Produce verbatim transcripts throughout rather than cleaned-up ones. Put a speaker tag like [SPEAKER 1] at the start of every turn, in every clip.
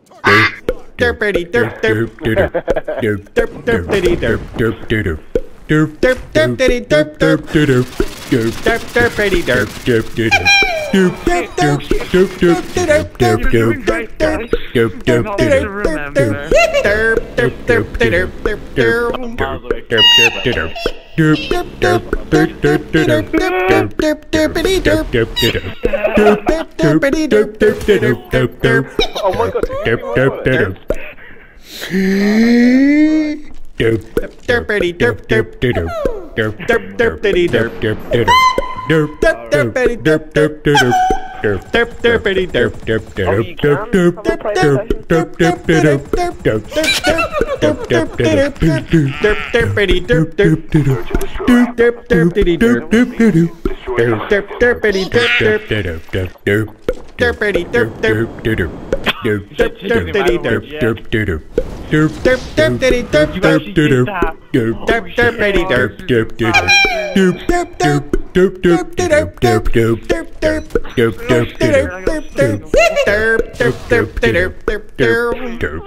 [SPEAKER 1] Derpity derp derp derp derp derpity derp derp derp derp derp derpity derp derp derp derp derpity derp derp derp derp derp derp derp derp derp derp derp derpity derp derp derp derp derpity derp derp derp derp derpity derp derp derp derp derp derpity derp derp derp derp derp derp derp derp derp derp derp derp derp derpity derp derp derp derp derpity derp derp derp derp derpity derp derp derp derp derpity derp derp derp derp derpity derp derp derp derp derp derpity derp derp derp derp derpity derp derp derp derp derp derp derp derp derp derp derp derp derp derp derp derp derp derp derp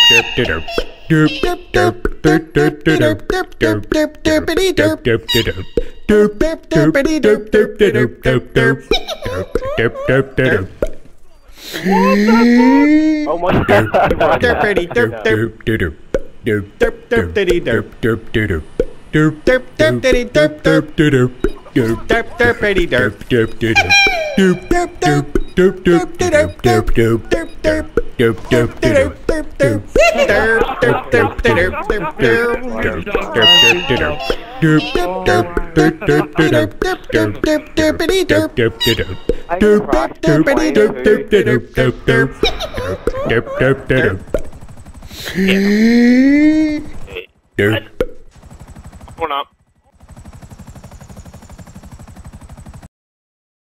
[SPEAKER 2] Oh my god.
[SPEAKER 1] Derpity derp derp derp derp derp derpity derp derp derp derp derp derpity derp derp derp derp derp derpity derp derp derp derp derp derp derp derp derp derp derp derp derp derp derp derp derp derp derp
[SPEAKER 2] Going up.